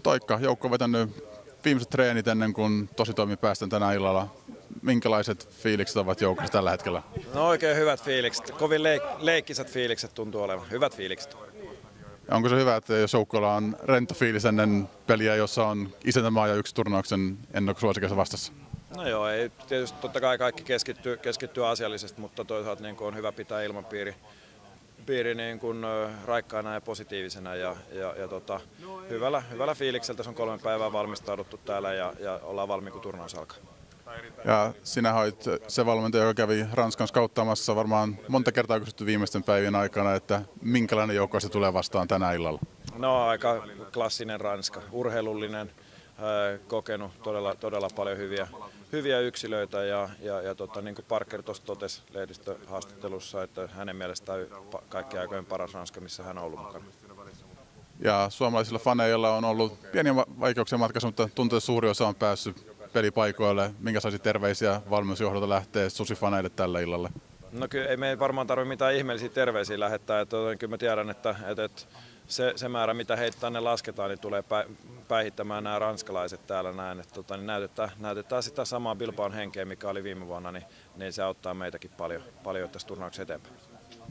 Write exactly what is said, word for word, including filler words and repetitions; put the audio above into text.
Toikka, joukko on vetänyt viimeiset treenit ennen kuin tositoimi päästään tänä illalla. Minkälaiset fiilikset ovat joukossa tällä hetkellä? No oikein hyvät fiilikset. Kovin leik- leikkisät fiilikset tuntuu olevan. Hyvät fiilikset. Ja onko se hyvä, että jos joukkueella on rento fiilis ennen peliä, jossa on isäntämaa ja yksi turnauksen ennakkosuosikas vastassa? No joo, ei tietysti totta kai kaikki keskittyy, keskittyy asiallisesti, mutta toisaalta niin on hyvä pitää ilmapiiri piiri niin kuin raikkaana ja positiivisena ja, ja, ja tota, hyvällä, hyvällä fiiliksellä. Tässä on kolme päivää valmistauduttu täällä ja, ja ollaan valmiin, kun turnaus alkaa. Ja sinä olit se valmentaja, joka kävi Ranskan skauttaamassa varmaan monta kertaa kysytty viimeisten päivien aikana, että minkälainen joukko se tulee vastaan tänä illalla? No aika klassinen Ranska, urheilullinen, kokenut todella, todella paljon hyviä, hyviä yksilöitä ja, ja, ja tota, niin kuin Parker tuossa totesi lehdistöhaastattelussa, että hänen mielestään kaikkien aikojen paras Ranska, missä hän on ollut mukana. Ja suomalaisilla faneilla on ollut pieniä vaikeuksia matkassa, mutta tuntuu, että suuri osa on päässyt pelipaikoille. Minkä saisi terveisiä valmennusjohdolta lähtee Susi-faneille tällä illalla? No kyllä ei me varmaan tarvitse mitään ihmeellisiä terveisiä lähettää. Että, kyllä mä tiedän, että, että, että se, se määrä mitä heitä tänne lasketaan, niin tulee pä, päihittämään nämä ranskalaiset täällä näin. Että, tota, niin näytetään, näytetään sitä samaa Bilbaon henkeä, mikä oli viime vuonna, niin, niin se auttaa meitäkin paljon, paljon tässä turnauksen eteenpäin.